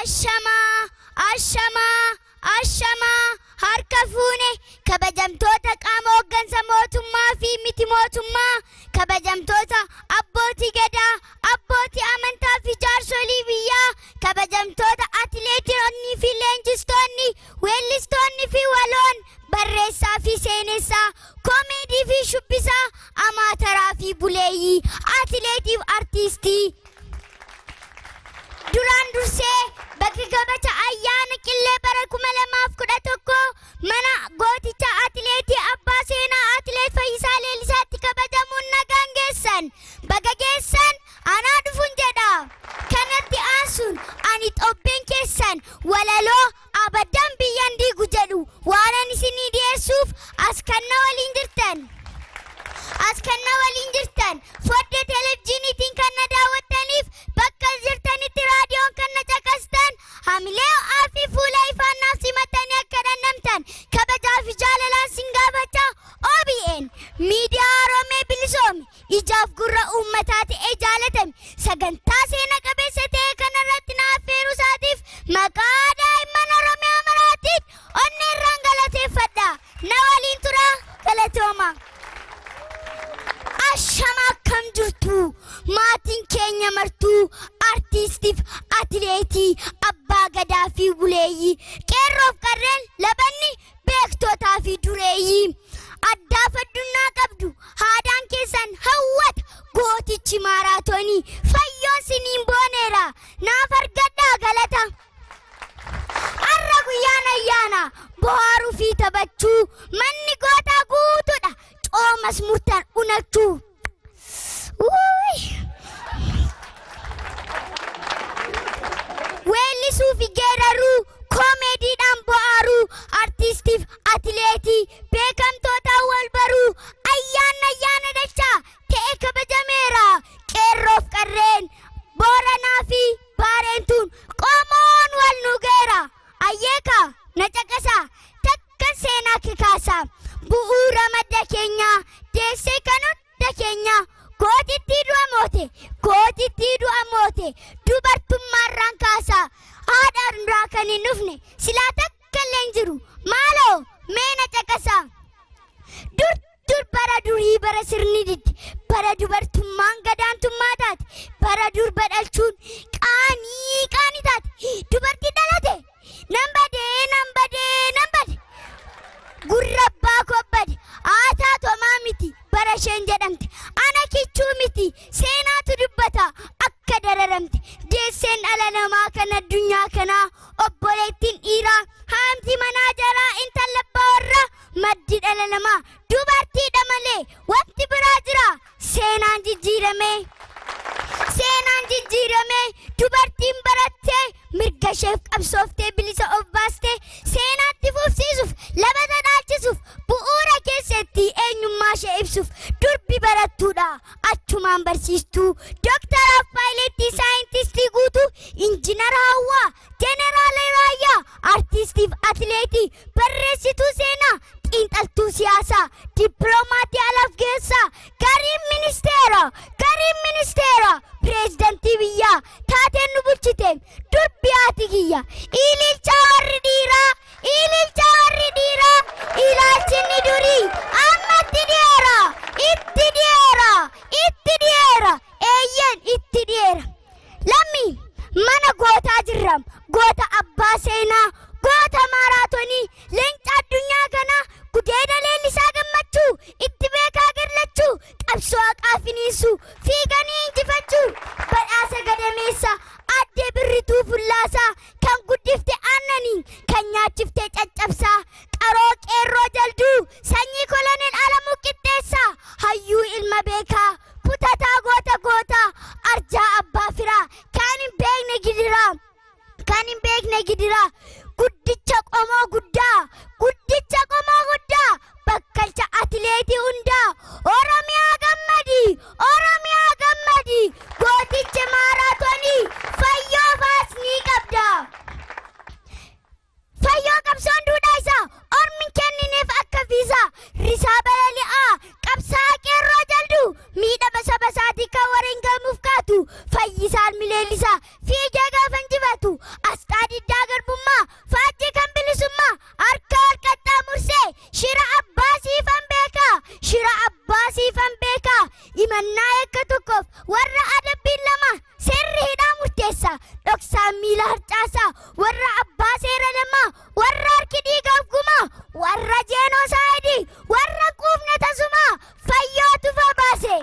ashama harka fuune kabajamtoota qaama hooggansa mootummaa fi miti mootummaa kabajamtoota abbootii gadaa abbootii amantaa fi jaarsolii biyyaa kabajamtoota atileetonni fi leenjistoonni weellistoonni fi waloon barreessaa fi seenessaa komeedii fi shubbisaa amaataraa fi buleeyyii atileetii fi artiistii duraan dursee bakki gabacha ayyaana qillee bara 2011 mana gooticha atileetii abbaa seenaa atileet Fayyisaa Leellisaatti kabajamuun nagaan geessan baga geessan anaa dhufuun jedha kanatti aansuun ani xobbeen keessan walaloo abadan biyyan diigu jedhu waanan isinii dhiyeessuuf as kanna waliin jirtan fodde televiziiniitiin kan na daawwattaniif bakka jirtanitti raadiyoon kan na caqastan hamilee aafi fuula ifaannaaf simatanii akka dhandhamtan kabajaa fi jaalalaan sin gaafachaa OBN miidiyaa Oromoo bilisoome ijaaf gurra uummataa ta'ee jaalatame sagantaa seena qabeessa ta'e kanarratti na affeeruu isaatiif maqaa daa'imman Oromiyaa maraatiin onneerraan galateeffadha na waliin tura galatooma. Ashama akkam jirtu maatiin keenya martuu artiistiif atileetii abbaa gadaa fi buleeyyii qeerroof qarreen labanni beektootaa fi dureeyyii addaaf addunyaa qabdu haadaan keessan hawwata gootichi maaraatoonii fayyoon siniin booneera naaf argadhaa galata har'a guyyaan ayyaana bohaaruu fi taphachuu manni gootaa guutuudha Omas murtan unachuu weellisuu fi geeraruu komeediidhaan bo'aaruu artiistiif atileetii beekamtoota wal baruu ayyaana dachaa ta'e kabajameera qeerroof qarreen booranaa fi baareentuun qomoon wal nu geera ayyeeka na caqasaa takka seenaa kikaasaa bu'uura madda keenya deessee kan hunda keenya gootittii du'a moote dubartummaarraan kaasaa haadhaan duraa kan hin dhufne silaa takka illee hin jiru maaloo meena caqasaa dur bara durii bara sirni didde bara dubartummaan gadaantummaa taate bara dur badhalchuun qaanii taate dubartii dhalate nan badee gurrabbaa kobbade aataa tomaa miti bara isheen jedhamte ana kichuu miti seenaatu dubbata akka dararamte deesseen dhala namaa kan addunyaa kanaa obboleettiin dhiiraa haamti manaa jaraa intala abbaa warraa maddi dhala namaa dubartiidha malee wanti biraa jira seenaan jijjiirame dubartiin barattee mirga isheef qabsooftee bilisa of baastee seenaatti fufsiisuuf labata dhaalchisuuf bu'uura keessatti eenyummaa ishee ibsuuf durbi barattuudha achumaan barsiistuu doktaraaf paayileettii saayintistii guutuu injiinara hawwaa jeneraala raayyaa artiistiif atileetii barreessituu seenaa xiinxaltuu siyaasaa dippiloomatii alaaf geessaa gariin ministeera pireezidantii biyyaa taateen nu bulchite durbi haati kiyya ililcha warri dhiiraa ilaalchinni durii ammatti dhiyeera eeyyen itti dhiyeera lammi mana gootaa jirram goota abbaa seenaa goota maaraatoonii leenca addunyaa kanaa gudeeda Leellisaa gammachuu itti beekaa garlachuu qabsoo haqaa finiisuu fiiganii injifachuu badhaasa gadameessa addee birrituu fullaasaa kan guddifte aannaniin kan nyaachifte caccabsaa qaroo qeerroo jalduu sanyii koloneel Alamuu Qixxeessaa hayyuu ilma beekaa putataa goota arjaa abbaa firaa kan hin beekne gidiraa guddicha qomoo guddaa bakkalcha atileetii hundaa Oromiyaa gammadi gootichi maaraatoonii fayyoo baasnii qabda fayyoo qabsoon duudhaa isaa ormi kennineef akka fiisaa risaa balali'aa qabsaa qeerroo jalduu miidhama saba isaatii kan warreen gamuuf kaatu fayyisaan mileellisaa fiigee gaafa injifatu asxaa boksaa miila harcaasaa warra abbaa seera lamaa warra harki dhiigaaf gumaa warra jeenoosaayidii warra quufne tasumaa fayyootu fabaase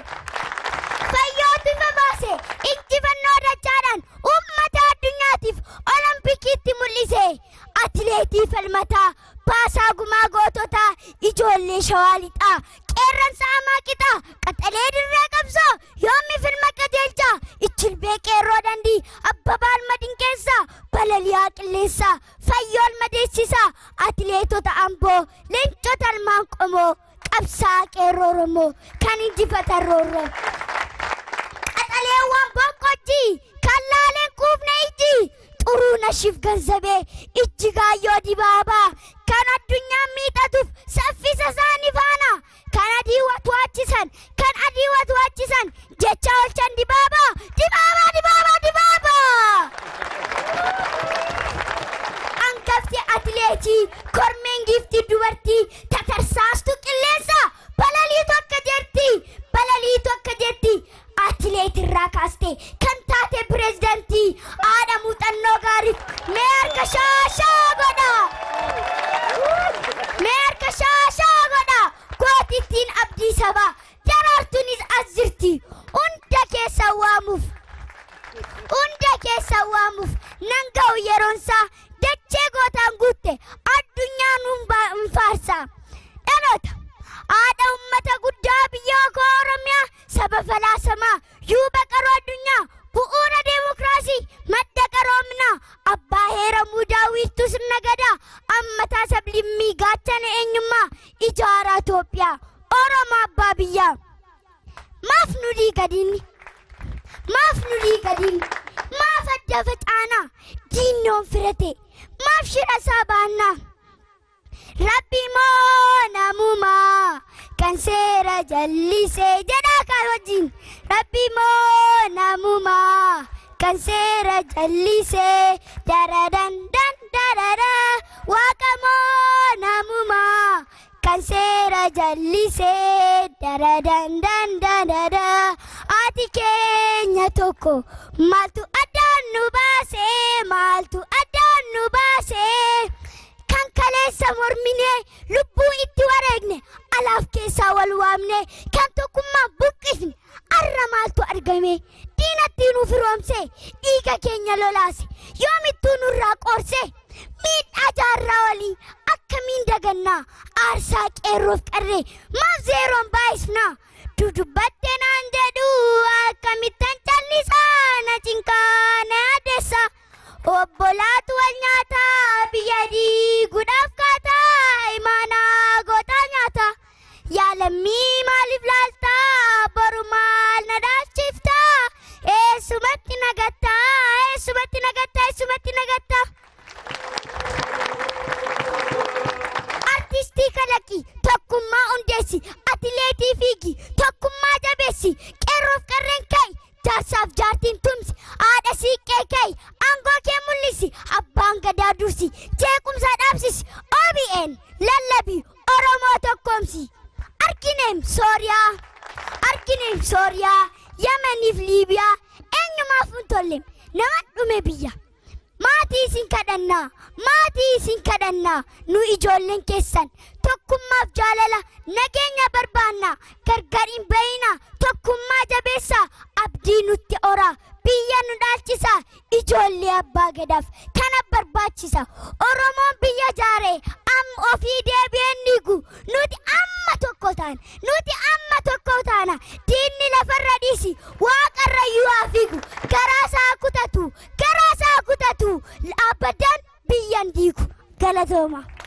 injifannoo dachaadhaan uummata addunyaatiif oloompikiitti mul'ise atileetii falmataa baasaa gumaa goototaa ijoollee shawaa lixaa qeerransa hamaa qixaa qaxalee dirree qabsoo yoommi filma qajeelchaa ichilbee qeerroo dandii abbabaan madinkeessaa balaliyaa qilleessaa fayyool madeessisaa atileetota amboo leencota almaan qomoo qabsaa qeerroo oromoo kan injifatan roorroo qaxaleewwan boqqojjii kallaaleen kuufne ijji xuruu nashiif ganzabee ijji gaayyoo dibaabaa kan addunyaan miidhatuuf saffisa isaanii faana kan adii watwaachisan jecha olchan dibaabaa angafti atileetii kormeen giftii dubartii tatarsaastu qilleensa balaliitu akka jetti atileetii irraa kaaste kan taate pireezidantii haadha muuxannoo gaarii mee harka shaashaa godha gootittiin abdii sabaa daraartuunis as jirti hunda keessa waamuuf nan ga'u yeroonsaa dachee gootaan guutte addunyaan hin faarsaa dhaloota haadha ummata guddaa biyya koo oromiyaa saba falaasamaa yuuba qaroo addunyaa bu'uura deemokiraasii madda qaroominaa abbaa heera muudaa wiirtuu sirna gadaa ammataa sablimmii gaachana eenyummaa ijaaraa Itoophiyaa oromoo abbaa biyyaa maaf nu dhiigadinni maaf adda facaanaa diinnoon firate maaf shira isaa baannaa rabbi moo namumaa kan seera jallisee jedhaa kan wajjin rabbi moo namumaa kan seera jallisee daradan darara waaqa moo namumaa kan seera jallisee daradan darara ati keenya tokko maaltu addaan nu baasee kan kaleessa mormine lubbuu itti wareegne alaaf keessaa wal waamne kan tokkummaa buqqifne arra maaltu argame diinatti nu firoomse dhiiga keenya lolaase yoomittuu nurraa qoorse miidhaa jaarraa olii akkamiin dagannaa aarsaa qeerroof qarree maaf zeeroon baay'isnaa dudubbatte naan jedhu akkamittan callisaa na cinqaa na adeessa obbolaatu wal nyaataa biyya diiguudhaaf kaataa imaanaa gootaa nyaata yaalammii maaliif laaltaa boru maal na dhaalchiftaa eessumatti nagattaa artistii kalaqii tokkummaa hundeessi atileetii fiigi tokkummaa jabeessi qeerroof qarreen kaa'i jaarsaaf jaartiin tumsi haadha siiqqee kaa'i aangoo kee mul'isi abbaan gadaa dursi jeequmsa dhaabsisi OBN lallabii oromoo tokkoomsi argineem sooriyaa yamaniif liibiyaa eenyumaaf hin tolle nama dhume biyya maatii isin kadhannaa nu ijoolleen keessan tokkummaaf jaalala nageenya barbaannaa gargariin bayinaa tokkummaa jabeessaa abdii nutti oraa biyya nu dhaalchisaa ijoollee abbaa gadaaf kana barbaachisa oromoon biyya jaaree ofii deebi'een dhiigu nuti amma tokko taana diinni lafarra dhiisi waaqarra yu'aa fiigu garaasaa kutatu abadan biyyan diigu galatooma.